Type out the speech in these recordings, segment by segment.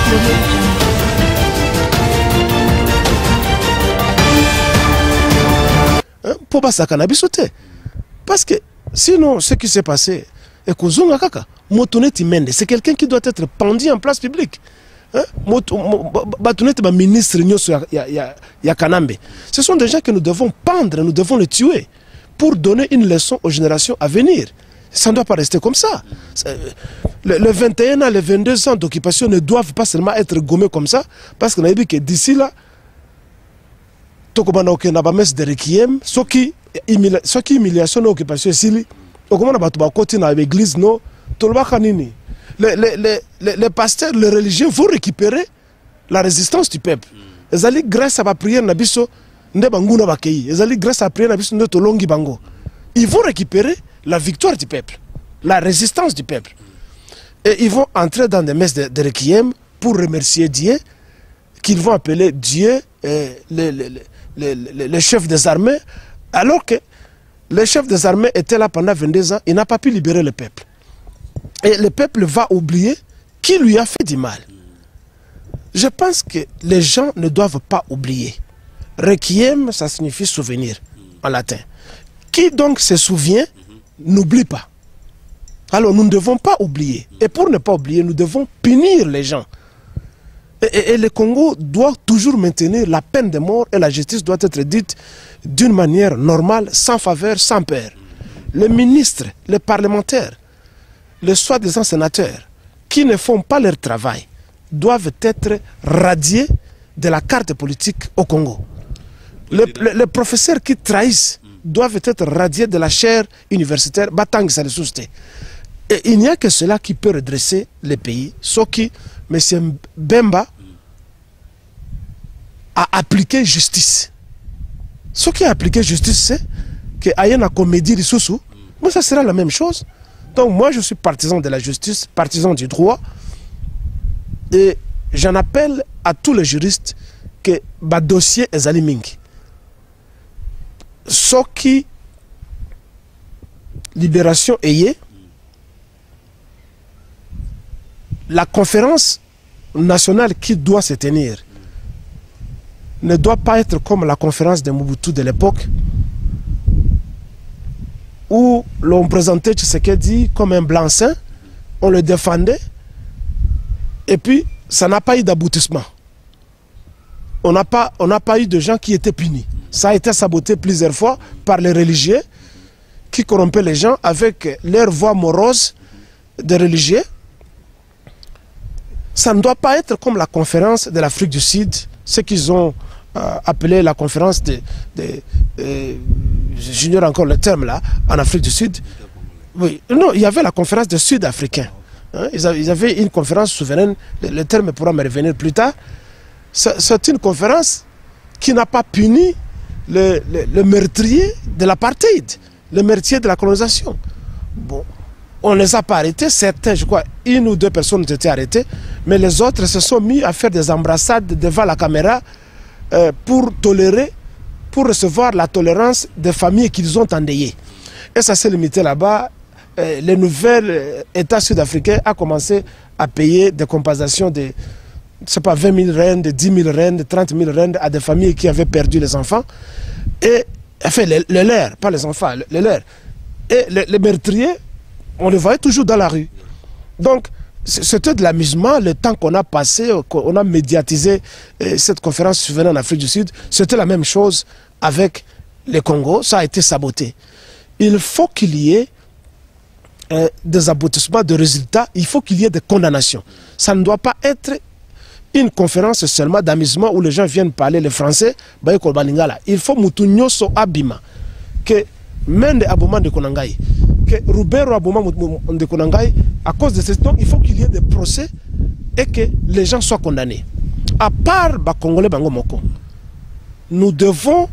Pour pas ça cannabis sauter. Parce que sinon, ce qui s'est passé, et que Zonga Kaka, Motoneti Mende, c'est quelqu'un qui doit être pendu en place publique. Batoneti ma ministre Kanambe. Ce sont des gens que nous devons pendre, nous devons les tuer pour donner une leçon aux générations à venir. Ça ne doit pas rester comme ça. Les 21 ans, les 22 ans d'occupation ne doivent pas seulement être gommés comme ça, parce qu'on a dit que d'ici là, Tokobana ok na ba messe de requiem, ce qui humiliation d'occupation ici, Okomana batuba côté na l'église no, tolbaka nini. Les pasteurs, les religieux vont récupérer la résistance du peuple. Ils allaient grâce à la prière nabiso nde banguna bakei. Ils allaient grâce à la prière nabiso nde tolongi bango. Ils vont récupérer la victoire du peuple, la résistance du peuple. Et ils vont entrer dans des messes de requiem pour remercier Dieu, qu'ils vont appeler Dieu le chef des armées, alors que le chef des armées était là pendant 22 ans, il n'a pas pu libérer le peuple. Et le peuple va oublier qui lui a fait du mal. Je pense que les gens ne doivent pas oublier. Requiem, ça signifie souvenir en latin. Qui donc se souvient, n'oublie pas. Alors nous ne devons pas oublier. Et pour ne pas oublier, nous devons punir les gens. Et le Congo doit toujours maintenir la peine de mort et la justice doit être dite d'une manière normale, sans faveur, sans peur. Les ministres, les parlementaires, les soi-disant sénateurs qui ne font pas leur travail doivent être radiés de la carte politique au Congo. Les professeurs qui trahissent doivent être radiés de la chaire universitaire Batang Salisouste. Et il n'y a que cela qui peut redresser les pays. Ce qui, M. Bemba a appliqué justice. Ce qui a appliqué justice, c'est qu'il y a une comédie de Soussou. Mais ça sera la même chose. Donc moi, je suis partisan de la justice, partisan du droit. Et j'en appelle à tous les juristes que le dossier est aliming. Ce qui, libération ayée, la conférence nationale qui doit se tenir ne doit pas être comme la conférence de Mobutu de l'époque où l'on présentait Tshisekedi comme un blanc-seing, on le défendait et puis ça n'a pas eu d'aboutissement. On n'a pas eu de gens qui étaient punis. Ça a été saboté plusieurs fois par les religieux qui corrompaient les gens avec leur voix morose des religieux. Ça ne doit pas être comme la conférence de l'Afrique du Sud, ce qu'ils ont appelé la conférence j'ignore encore le terme là, en Afrique du Sud. Oui, non, il y avait la conférence des Sud-Africains. Hein, ils avaient une conférence souveraine, le terme pourra me revenir plus tard. C'est une conférence qui n'a pas puni le meurtrier de l'apartheid, le meurtrier de la colonisation. Bon. On ne les a pas arrêtés, certains, je crois, une ou deux personnes ont été arrêtées, mais les autres se sont mis à faire des embrassades devant la caméra pour tolérer, pour recevoir la tolérance des familles qu'ils ont endeuillées. Et ça s'est limité là-bas. Les nouveaux États sud-africains ont commencé à payer des compensations de, c'est pas 20 000 rand, de 10 000 rand, de 30 000 rand à des familles qui avaient perdu les enfants. Et, enfin, les leurs, pas les enfants, les leurs. Et les meurtriers, on les voyait toujours dans la rue. Donc, c'était de l'amusement, le temps qu'on a passé, qu'on a médiatisé cette conférence souveraine en Afrique du Sud, c'était la même chose avec le Congo, ça a été saboté. Il faut qu'il y ait des aboutissements, des résultats, il faut qu'il y ait des condamnations. Ça ne doit pas être une conférence seulement d'amusement où les gens viennent parler le français, il faut mutunyo so abima, que Mende Abouma de Konangaï, que Roubero Abouma de Konangaï, à cause de cette, donc il faut qu'il y ait des procès et que les gens soient condamnés. À part Congolais Bangomoko, nous devons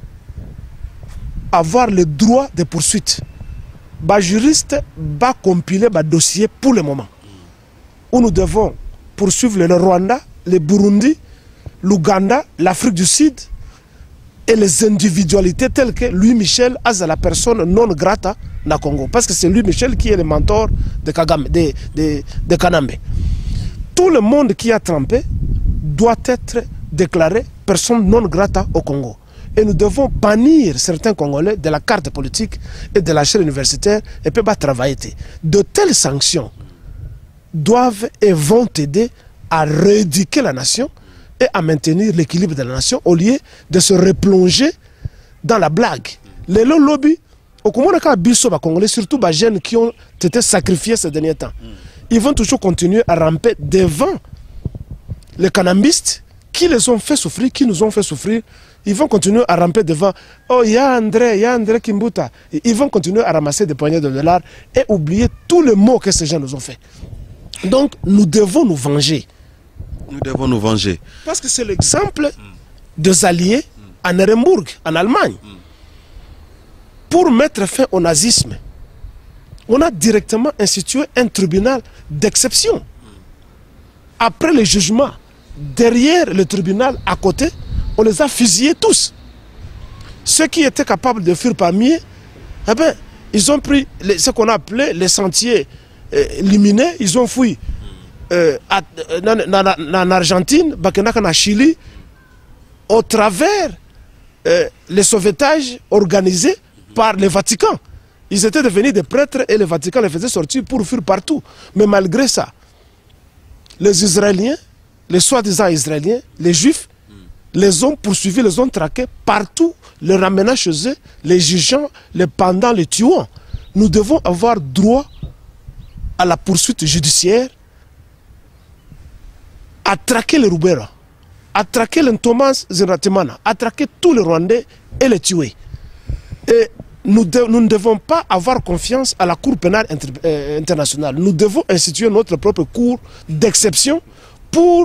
avoir le droit de poursuite. Les juristes vont compiler le dossier pour le moment. Où nous devons poursuivre le Rwanda, le Burundi, l'Ouganda, l'Afrique du Sud, et les individualités telles que Louis Michel as la personne non grata na Congo. Parce que c'est Louis Michel qui est le mentor de Kagame, de Kanambe. tout le monde qui a trempé doit être déclaré personne non grata au Congo. Et nous devons bannir certains Congolais de la carte politique et de la chaire universitaire et ne peuvent pas travailler. De telles sanctions doivent et vont aider à rééduquer la nation et à maintenir l'équilibre de la nation au lieu de se replonger dans la blague. Les lobbies, au Congolais, surtout les jeunes qui ont été sacrifiés ces derniers temps, ils vont toujours continuer à ramper devant les cannabistes qui les ont fait souffrir, qui nous ont fait souffrir. Ils vont continuer à ramper devant. Oh, il y a André Kimbuta. Ils vont continuer à ramasser des poignées de dollars et oublier tous les maux que ces gens nous ont fait. Donc, nous devons nous venger. Nous devons nous venger. Parce que c'est l'exemple des alliés à Nuremberg, en Allemagne. Pour mettre fin au nazisme, on a directement institué un tribunal d'exception. Après le jugement, derrière le tribunal, à côté, on les a fusillés tous. Ceux qui étaient capables de fuir parmi eux, eh ben, ils ont pris ce qu'on a appelé les sentiers lumineux, ils ont fui en Argentine, en Chili, au travers les sauvetages organisés par le Vatican. Ils étaient devenus des prêtres et le Vatican les faisait sortir pour fuir partout. Mais malgré ça, les Israéliens, les soi-disant Israéliens, les Juifs, les ont poursuivis, les ont traqués partout, les ramenant chez eux, les jugeant, les pendant, les tuant. Nous devons avoir droit à la poursuite judiciaire, à traquer les Roubera, à traquer les Thomas Zeratimana, à traquer tous les Rwandais et les tuer. Et nous ne devons pas avoir confiance à la Cour pénale internationale. Nous devons instituer notre propre cour d'exception pour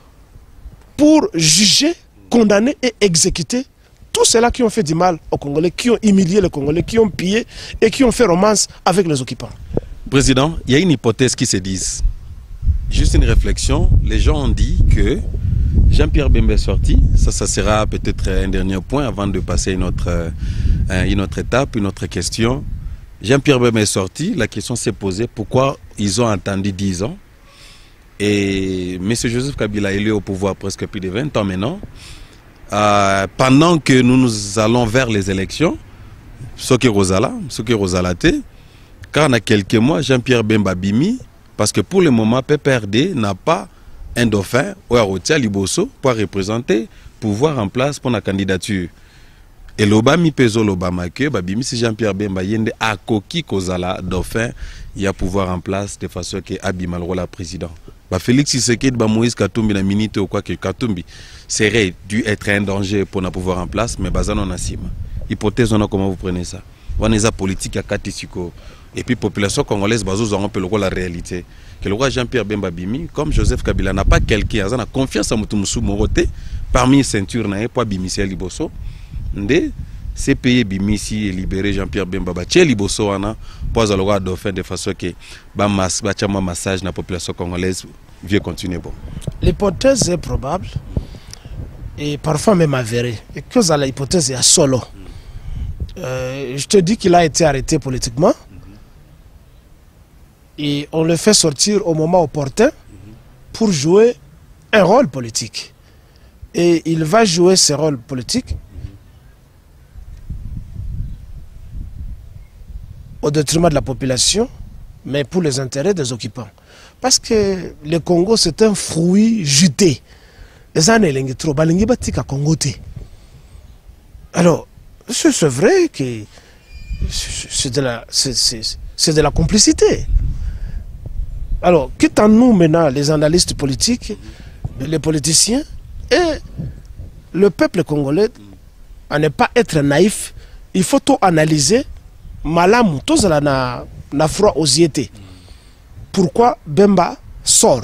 juger, condamner et exécuter tous ceux-là qui ont fait du mal aux Congolais, qui ont humilié les Congolais, qui ont pillé et qui ont fait romance avec les occupants. Président, il y a une hypothèse qui se dit. Juste une réflexion. Les gens ont dit que Jean-Pierre Bemba est sorti. Ça sera peut-être un dernier point avant de passer à une autre étape, une autre question. Jean-Pierre Bemba est sorti. La question s'est posée pourquoi ils ont attendu 10 ans. Et M. Joseph Kabila est au pouvoir presque plus de 20 ans maintenant. Pendant que nous allons vers les élections, ce qui est Rosalate, car on a quelques mois, Jean-Pierre Bemba Bimi, parce que pour le moment, PPRD n'a pas un dauphin ou un Rotia Liboso pour représenter, pouvoir en place pour la candidature. Et l'Obami Pezo l'Obama que Babimi, si Jean-Pierre Bemba Yende a coquille Kozala dauphin, il y a pouvoir en place de façon que Abimal la président. Félix Tshisekedi, Moïse Katumbi, la minute ou quoi que Katumbi serait dû être un danger pour le pouvoir en place, mais Bazan on a sima. Hypothèse, on a comment vous prenez ça? On a politique à Katisiko. Et puis, population congolaise, on peut le la réalité. Que le roi Jean-Pierre Bemba Bimi, comme Joseph Kabila, n'a pas quelqu'un, il a confiance en Moutoumoussou Moroté, parmi les ceintures, il n'y a pas Bimissi à Liboso. C'est payé Bimissi et libéré Jean-Pierre Bemba Baché Liboso, pour le roi dauphin de façon que le massage de la population congolaise vient continuer. L'hypothèse est probable et parfois même avérée. Et que l'hypothèse est solo. Je te dis qu'il a été arrêté politiquement. Et on le fait sortir au moment opportun pour jouer un rôle politique. Et il va jouer ce rôle politique au détriment de la population, mais pour les intérêts des occupants. Parce que le Congo, c'est un fruit juté. Alors, c'est vrai que c'est de la complicité. Alors, quitte à nous maintenant, les analystes politiques, les politiciens et le peuple congolais, à ne pas être naïf, il faut tout analyser. Malam, tout ça na froid aux yétés. Pourquoi Bemba sort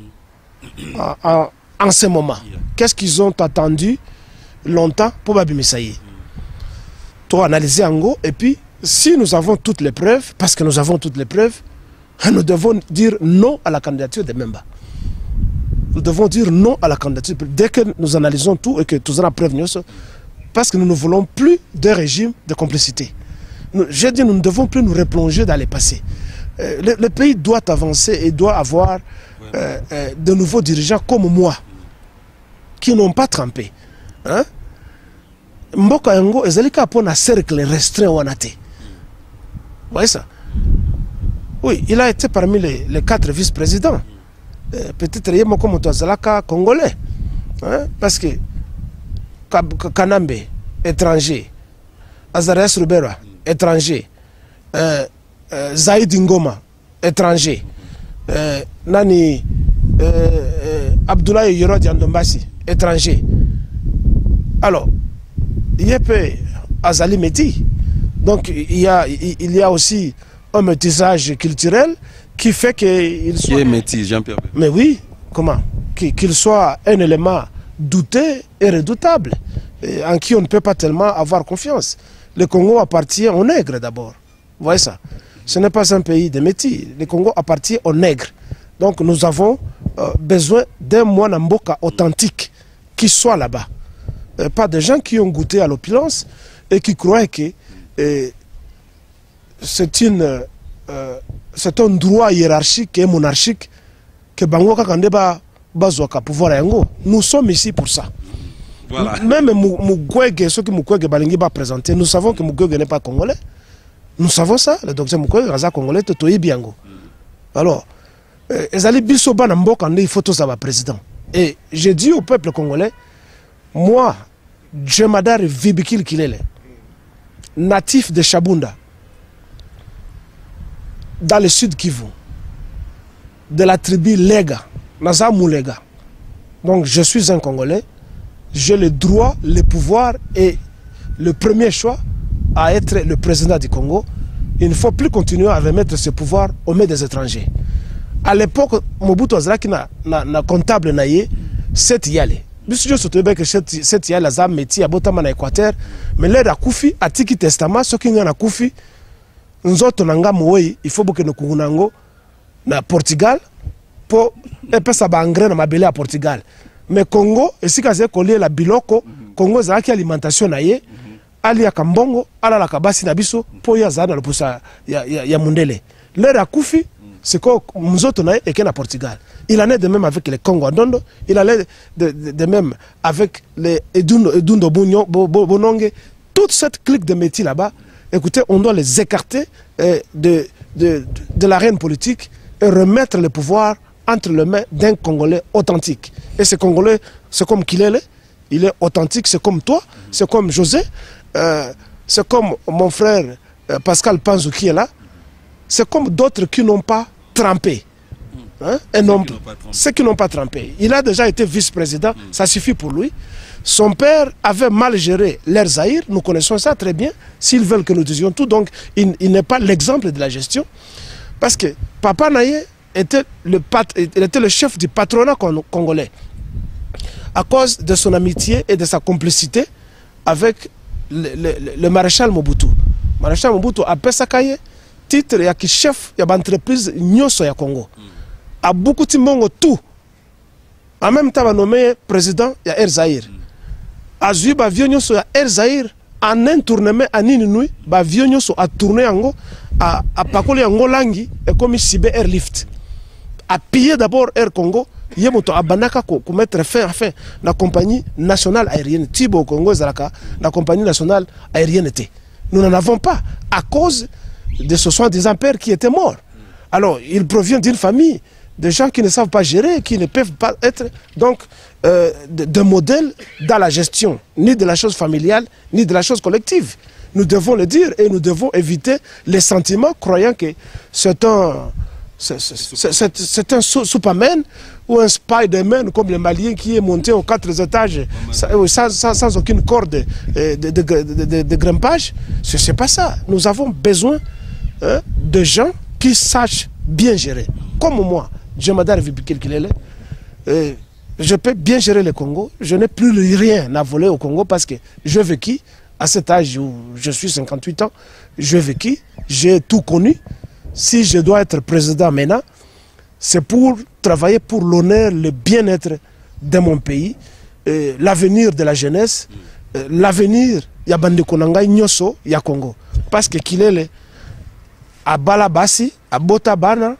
en ce moment? Qu'est-ce qu'ils ont attendu longtemps pour Babimisaï? Tout analyser en gros, et puis si nous avons toutes les preuves, parce que nous avons toutes les preuves, nous devons dire non à la candidature de Bemba. Nous devons dire non à la candidature. Dès que nous analysons tout et que tout ça preuve, parce que nous ne voulons plus de régime de complicité. J'ai dit nous ne devons plus nous replonger dans le passé. le pays doit avancer et doit avoir de nouveaux dirigeants comme moi, qui n'ont pas trempé. Hein? Mboka yango ezalika pour un cercle restreint wanate. Vous voyez ça? Oui, il a été parmi les 4 vice-présidents. Peut-être qu'il y a comme Zalaka congolais. Hein? Parce que Kanambe, étranger. Azarias Rubera, étranger. Zaïd Ngoma, étranger. Nani Abdoulaye Yoro Diandombasi, étranger. Alors, Yépe Azali Meti. Donc, il y a aussi un métissage culturel qui fait qu'il soit... Qui est métis, Jean-Pierre? Mais oui, comment? Qu'il soit un élément douté et redoutable, en qui on ne peut pas tellement avoir confiance. Le Congo appartient aux nègres d'abord. Vous voyez ça? Ce n'est pas un pays de métis. Le Congo appartient aux nègres. Donc nous avons besoin d'un Mwana Mboka authentique qui soit là-bas. Pas de gens qui ont goûté à l'opulence et qui croient que c'est un droit hiérarchique et monarchique que Bangoka Kandeba Bazouaka pouvoir yango. Nous sommes ici pour ça. Voilà. Même Mukwege, ceux qui Mukwege Balingi va présenter, nous savons que Mukwege n'est pas congolais. Nous savons ça. Le docteur Mukwege Raza congolais, Totoyi Biango. Alors, Ezali Bisoba Namboka, il faut tout savoir président. Et j'ai dit au peuple congolais, moi, Djemadar Vibikil Kilele, natif de Chabunda, dans le sud Kivu, de la tribu Lega, Nazamu Lega. Donc je suis un Congolais, j'ai le droit, le pouvoir et le premier choix à être le président du Congo. Il ne faut plus continuer à remettre ce pouvoir aux mains des étrangers. À l'époque, Mobutu Azraki na comptable naïe, 7 yale. Monsieur Sotobe que 7 yale za métier à Botama na Équateur, mais l'air à Koufi, à Tiki Testament, ce qui est à Koufi, nous autres nanga moui, il faut que nous kunango na Portugal pour epesa ça engrais na mabele à Portugal. Mais Congo, et si kaze collier la biloko, Congo za ki alimentation naïe, ali ya kambongo, ala la kabasi na biso, po ya za na lopusa ya mundele. L'air à Koufi, c'est que nous autres naïe et na Portugal. Il en est de même avec les Congo Ndondo, il en est de même avec les Edundo Bononge, toute cette clique de métiers là-bas. Écoutez, on doit les écarter de l'arène politique et remettre le pouvoir entre les mains d'un Congolais authentique. Et ce Congolais, c'est comme qu'il est, il est authentique, c'est comme toi, c'est comme José, c'est comme mon frère Pascal Panzou qui est là, c'est comme d'autres qui n'ont pas trempé. Hein? Ceux qui n'ont pas trempé. Il a déjà été vice-président, ça suffit pour lui. Son père avait mal géré l'Air Zaïre, nous connaissons ça très bien, s'ils veulent que nous disions tout, donc il n'est pas l'exemple de la gestion. Parce que Papa Naye était le chef du patronat congolais, à cause de son amitié et de sa complicité avec le maréchal Mobutu. Le maréchal Mobutu a Pesakaye, titre et chef de l'entreprise Nyoso ya Congo. A beaucoup de monde tout. En même temps, il a nommé président de Air Zaïre. Azui ba vieux nyoso ya Air Zaïre en un tournement à Ninunui, ba vieux nyoso a tourné en à pakoli en langi et comme Sibé Airlift. A pillé d'abord Air Congo, yemoto a banaka ko mettre fin à la compagnie nationale aérienne Tibo Congo Zalaka, la compagnie nationale aérienne était. Nous n'en avons pas à cause de ce soi-disant père qui était mort. Alors, il provient d'une famille de gens qui ne savent pas gérer, qui ne peuvent pas être donc de modèles dans la gestion, ni de la chose familiale, ni de la chose collective. Nous devons le dire et nous devons éviter les sentiments croyant que c'est un Superman ou un Spider-Man comme le Malien qui est monté aux 4 étages sans aucune corde de grimpage. Ce n'est pas ça. Nous avons besoin de gens qui sachent bien gérer. Comme moi, Djemadar Vibikil Kilele, je peux bien gérer le Congo. Je n'ai plus rien à voler au Congo parce que je vécu, à cet âge où je suis 58 ans, je vécu, j'ai tout connu. Si je dois être président maintenant, c'est pour travailler pour l'honneur, le bien-être de mon pays, l'avenir de la jeunesse, l'avenir, ya bande konanga nyoso ya Congo. Parce que Kilele, abala basi, abota bana,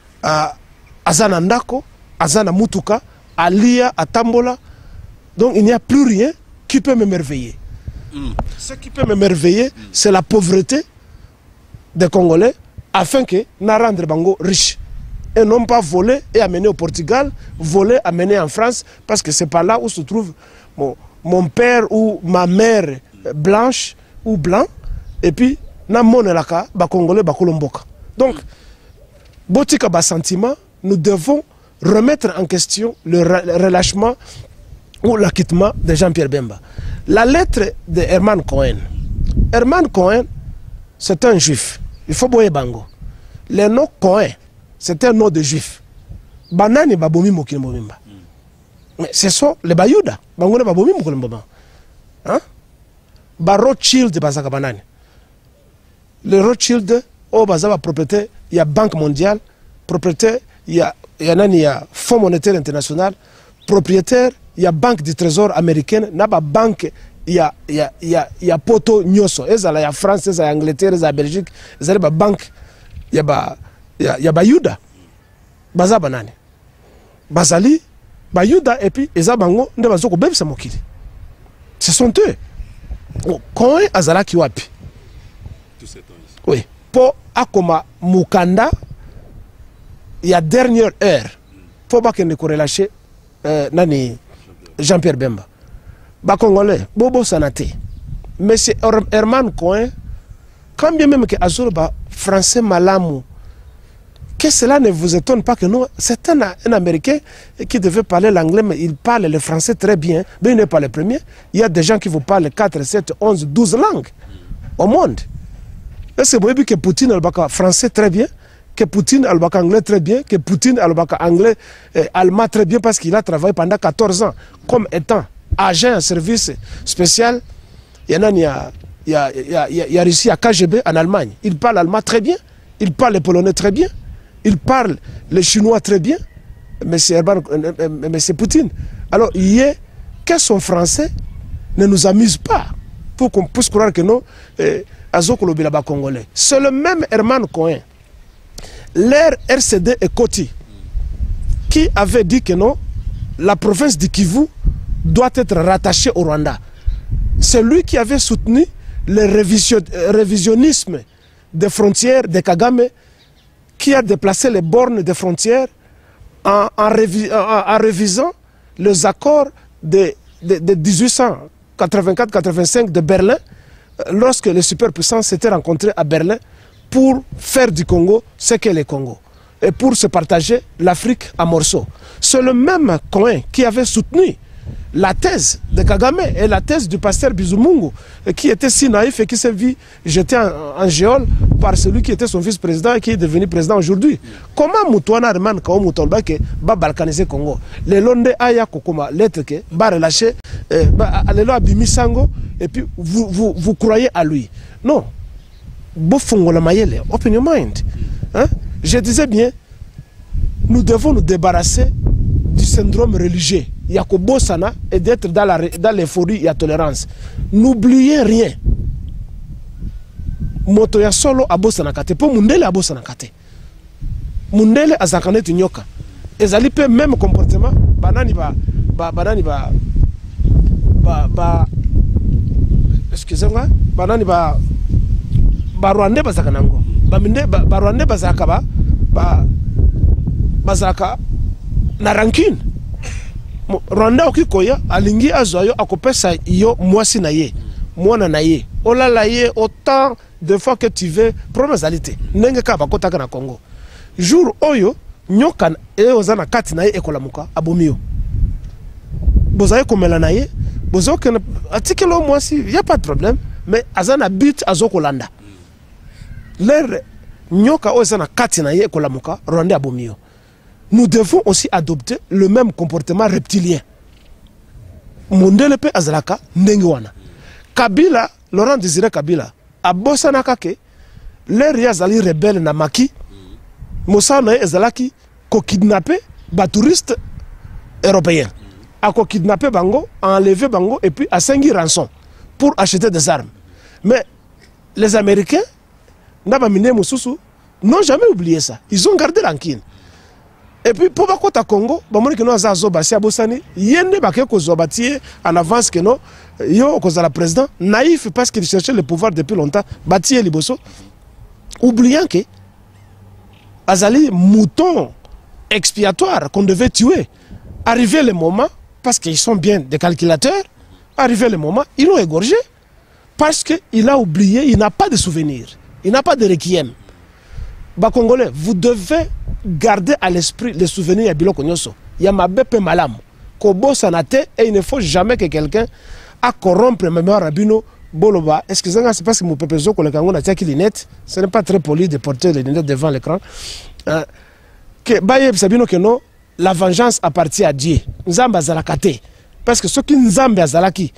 azana ndako, azana mutuka, alia, atambola. Donc il n'y a plus rien qui peut m'émerveiller. Ce qui peut m'émerveiller, c'est la pauvreté des Congolais, afin que nous rendre Bango riche. Et non pas voler et amener au Portugal, voler, amener en France, parce que c'est pas là où se trouve mon père ou ma mère blanche ou blanc, et puis, na monelaka, ba Congolais, ba Kolomboka. Donc, botika ba sentiment, nous devons remettre en question le relâchement ou l'acquittement de Jean-Pierre Bemba. La lettre de Herman Cohen. Herman Cohen, c'est un juif. Il faut boyer bango. Le nom Cohen, c'est un nom de juif. Banani babomi mokili mbomimba. Mais ce sont les Bayouda. Bango ne babomi mokili mbomimba. Hein? Ba Rothschild bazaka banani. Le Rothschild, au bazaba propriété, il y a Banque mondiale, propriétaire, il y a Fonds monétaire international, propriétaire, il y a Banque du Trésor américaine, naba banque, il y a Poto Nyoso, il y a France, il y a Angleterre, il y a Belgique, il y a banque, il y a Bayouda, bazaba nani. Bazali, Bayouda, et puis, ils ont des bazoko bébé samokili. Ce sont eux. Quand azala kiwapi? Oui. Pour Akoma Mukanda, il y a dernière heure, pour pas qu'il ne relâché Nani Jean-Pierre Bemba. Ba Congolais, Bobo Sanate. Mais c'est Herman Cohen, quand bien même que Azur ba français malamu, que cela ne vous étonne pas que nous, c'est un Américain qui devait parler l'anglais, mais il parle le français très bien, mais il n'est pas le premier. Il y a des gens qui vous parlent 4, 7, 11, 12 langues au monde. Est-ce que vous voyez que Poutine a français très bien, que Poutine a anglais très bien, que Poutine a anglais, allemand très bien parce qu'il a travaillé pendant 14 ans comme étant agent en service spécial. Il y a réussi à KGB en Allemagne. Il parle allemand très bien, il parle le polonais très bien, il parle le chinois très bien, mais c'est Poutine. Alors, que son français ne nous amuse pas pour qu'on puisse croire que non. Congolais. C'est le même Herman Cohen, l'air RCD et Koti, qui avait dit que non, la province du Kivu doit être rattachée au Rwanda. C'est lui qui avait soutenu le révisionnisme des frontières de Kagame, qui a déplacé les bornes des frontières en révisant les accords de 1884-85 de Berlin, lorsque les superpuissances s'étaient rencontrées à Berlin pour faire du Congo ce qu'est le Congo et pour se partager l'Afrique en morceaux. C'est le même Cohen qui avait soutenu la thèse de Kagame et la thèse du pasteur Bizumungu, qui était si naïf et qui s'est vu jeté en géole par celui qui était son vice-président et qui est devenu président aujourd'hui. Comment Moutouana Herman Kao Moutolba que va balkaniser Congo? Les Londres Aya Kokoma, l'être que va relâcher, allez-le à Bimisango, et puis vous croyez à lui. Non. Bofongo la mayele, open your mind. Hein? Je disais bien, nous devons nous débarrasser du syndrome religieux. Yakobo Sana et d'être dans l'euphorie et la tolérance. N'oubliez rien. Moto ya solo abosana kate. Po mundele abosana kate. Mundele azakane tunyoka. Ezali pe même comportement. Banani excusez-moi. Banani ba Rwandais bazakanango. Ba Rwandais bazaka bazaka na rancune. Rwanda okikoya alingi azoyo akopesa yo mwasi na ye mwana na ye olala ye autant de fois que tu veux promesalité nenge ka bakota na Congo jour oyo nyoka e ozana kati na ye ekolamuka abomio bozaye komela na ye bozoke atikelo mwasi y a pas de problème mais azana but azokolanda l'air nyoka ozana kati na ye ekolamuka Rwanda abomio. Nous devons aussi adopter le même comportement reptilien. Mondelepe azalaka ndengewana. Kabila, Laurent Désiré Kabila, a bosanaka ke l'air yazali rebelle na maki, Moussana ezalaki ko kidnappé ba touristes européens. A ko kidnappé bango, a enlevé bango et puis a sengi rançon pour acheter des armes. Mais les Américains, n'aba mine mususu, n'ont jamais oublié ça. Ils ont gardé l'ankine. Et puis, pour le Congo, il y a Zobasi Abosani, il y a des en avance que non, il y a le président naïf parce qu'il cherchait le pouvoir depuis longtemps, Batié Liboso, oubliant que Azali, mouton expiatoire qu'on devait tuer, arrivé le moment, parce qu'ils sont bien des calculateurs, arrivé le moment, ils l'ont égorgé parce qu'il a oublié, il n'a pas de souvenir, il n'a pas de requiem. Bah, Congolais, vous devez garder à l'esprit les souvenirs de Biloko Nyonso. Il y a ma bepe malam. Kobo sanate, et il ne faut jamais que quelqu'un a corrompre la mémoire à Bino Boloba. Excusez-moi, c'est parce que mon peuple que le Kango n'a pas les lunettes. Ce n'est pas très poli de porter les lunettes devant l'écran. Que Baye Sabino que non, la vengeance appartient à Dieu. Nzamba Zalakate. Parce que ce qui Nzamba Zalaki.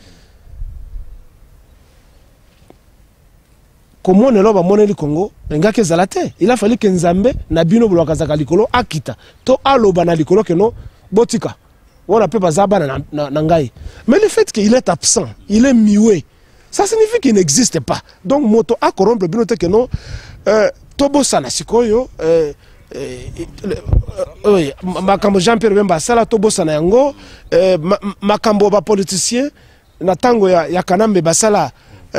Comment on est là au Congo, il a fallu que Nzambe na bino bulwakazaka likolo akita to aloba na likolo que non botika on appelle bazaba na ngai. Mais le fait qu'il est absent, il est muet, ça signifie qu'il n'existe pas. Donc moto a corrompre bino te que non tobo sana sikoyo makambo Jean-Pierre Bemba sala tobo sana yango makambo ba politicien na tango ya Kanambe basala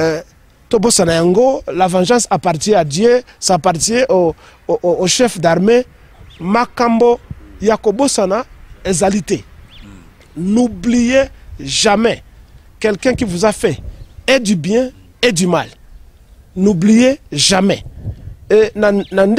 la vengeance appartient à Dieu, ça appartient au chef d'armée. Makambo Yakobo Sana ezalité. N'oubliez jamais quelqu'un qui vous a fait et du bien et du mal. N'oubliez jamais. Et na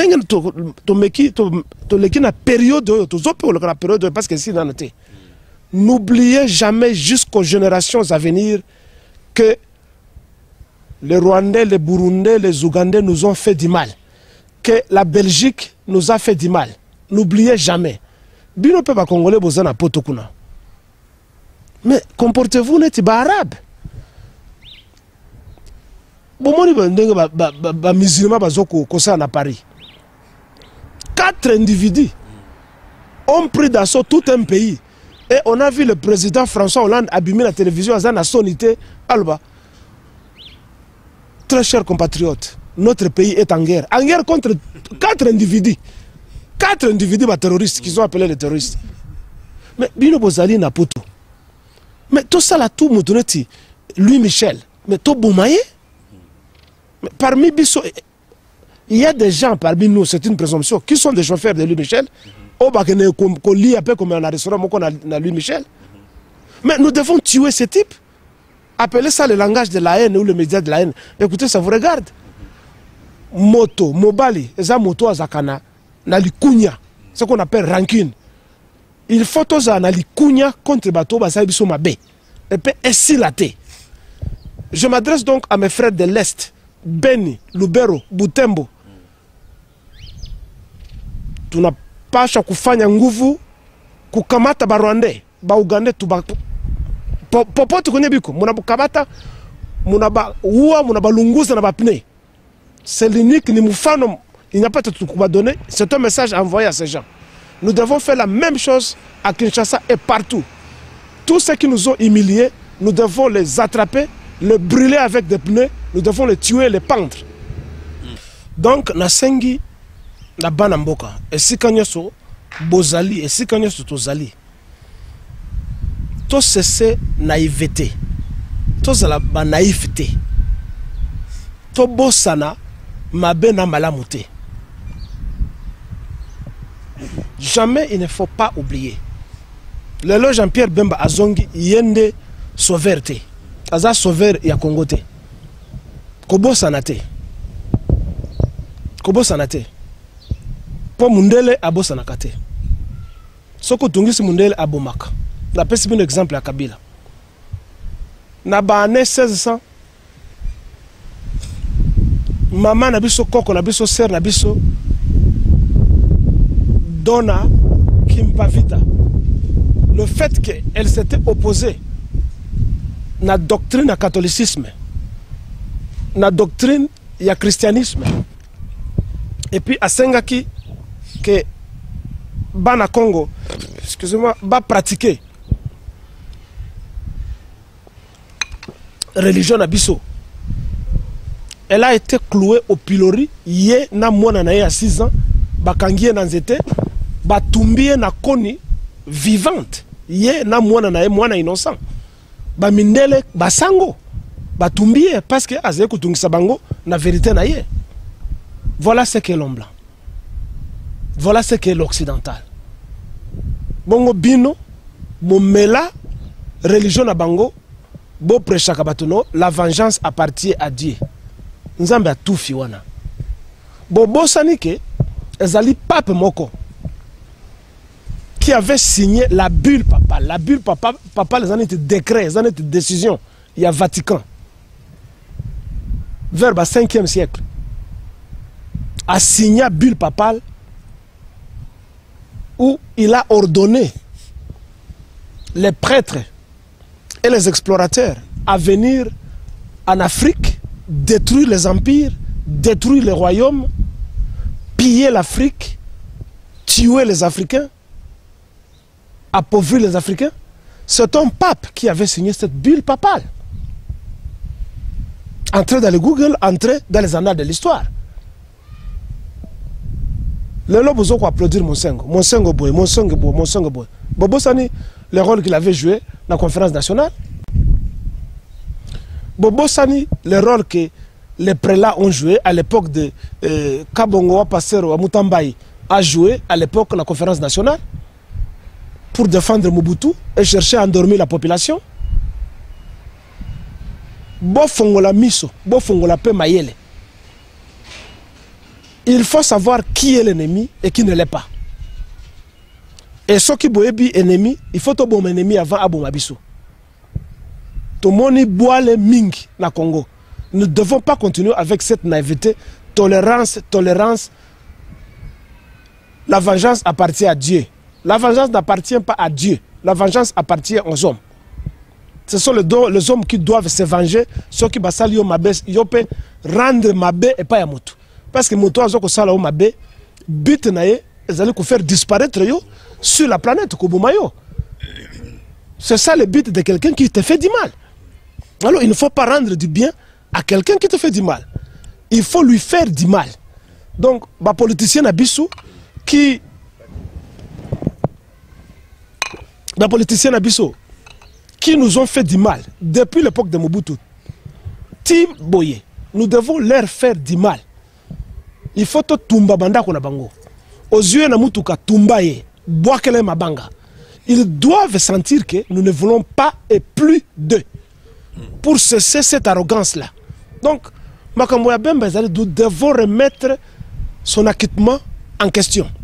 période parce que si noté. N'oubliez jamais jusqu'aux générations à venir que les Rwandais, les Burundais, les Ougandais nous ont fait du mal. Que la Belgique nous a fait du mal. N'oubliez jamais. Bino peuple congolais bozana potokuna. Mais comportez-vous n'êtes pas arabe. Bomoni ba musulman bazoko kosa na Paris. 4 individus ont pris d'assaut tout un pays. Et on a vu le président François Hollande abîmer la télévision à Zana Sonité Alba. Très chers compatriotes, notre pays est en guerre contre 4 individus. 4 individus terroristes qu'ils ont appelés les terroristes. Mais Bino Bozali n'a pas tout. Mais tout ça là, tout Moutoneti, Louis Michel, mais tout Boumaye. Parmi Bisso, il y a des gens parmi nous, c'est une présomption, qui sont des chauffeurs de Louis Michel. Au Bakene, qu'on lit un peu comme un restaurant, qu'on a Louis Michel. Mais nous devons tuer ces types. Appelez ça le langage de la haine ou le média de la haine. Écoutez, ça vous regarde. Moto, Mobali, eza moto azakana, na likunya, ce qu'on appelle rancune. Il faut tous na likunya contre bateau basabiso mabe. Et puis esilate. Je m'adresse donc à mes frères de l'Est, Beni, Lubero, Butembo. Tunapasha kufanya nguvu kukamata Barwandais, Baugandais, Tubaku. Popote kwenye biko, munabukabata, munabaua, munabalunguza na bapine. C'est l'unique, ni mufano, il n'y a pas de tout à donner. C'est un message envoyé à ces gens. Nous devons faire la même chose à Kinshasa et partout. Tous ceux qui nous ont humiliés, nous devons les attraper, les brûler avec des pneus, nous devons les tuer, les pendre. Donc, na sengi, na banamboka, et si kanyoso, bozali, et si kanyoso tozali. Tout cesser naïveté, tout la naïveté, tout bossana mabena malamouté. Jamais il ne faut pas oublier. Le loi Jean-Pierre Bemba Azongi yende sauverté, aza sauveur ya Congoté. Kobo sanate, kobo sanate. Po mundele abo sanakate. Soko tungisi mundele abomaka. La peste un exemple à Kabila. Na ba année 1600 maman nabiso koko nabiso sœur nabiso Donna Kimpavita. Le fait qu'elle s'était opposée à la doctrine du catholicisme, à la doctrine du christianisme, et puis à Sengaki que Bana Congo, excusez-moi, va pratiquer religion abisso. Elle a été clouée au pilori. Yé na mwana na ye à 6 ans. Bakangie na nzete. Batumbie na koni vivante. Yé na mwana na ye mwana innocent. Bamindele basango. Batumbie parce que azaye kutungisa bango na vérité na ye. Voilà ce qu'est l'homme blanc. Voilà ce qu'est l'occidental. Bongo bino, momela, religion na bango, bo prêchaka batuno, la vengeance appartient à Dieu. Nzambe a tout fiwana. Bobo sanike, ezali pape moko, qui avait signé la bulle papale. La bulle papale, les années de décret, les années de décision. Il y a Vatican. Vers le 5e siècle. A signé la bulle papale où il a ordonné les prêtres et les explorateurs à venir en Afrique, détruire les empires, détruire les royaumes, piller l'Afrique, tuer les Africains, appauvrir les Africains. C'est un pape qui avait signé cette bulle papale. Entrez dans le Google, entrez dans les annales de l'histoire. Le lobo zoko applaudir Monsengo Boy. Bobo Sani, le rôle qu'il avait joué dans la conférence nationale. Bobo Sani, le rôle que les prélats ont joué à l'époque de Kabongo Passero Mutambayi a joué à l'époque de la conférence nationale pour défendre Mobutu et chercher à endormir la population. Bofongola miso, bofongola pe mayele. Il faut savoir qui est l'ennemi et qui ne l'est pas. Et ceux qui sont ennemi, il faut que bon ennemi avant Abomabiso. Tomoni boile mingi na Congo. Nous ne devons pas continuer avec cette naïveté, tolérance. La vengeance appartient à Dieu. La vengeance n'appartient pas à Dieu. La vengeance appartient aux hommes. Ce sont les hommes qui doivent se venger. Ceux qui basali yo mabe, yo pe rendre mabe et pas ya moto. Parce que moto azoko sala o mabe, but na ye, ezali ko faire disparaître yo sur la planète Kobumayo. C'est ça le but de quelqu'un qui te fait du mal. Alors il ne faut pas rendre du bien à quelqu'un qui te fait du mal. Il faut lui faire du mal. Donc, les politiciens Abissou qui nous ont fait du mal depuis l'époque de Mobutu, Tim Boye, nous devons leur faire du mal. Il faut que tumba banda kona bango. Aux yeux na mutuka tumbaye, boakele mabanga. Ils doivent sentir que nous ne voulons pas et plus d'eux pour cesser cette arrogance-là. Donc, nous devons remettre son acquittement en question.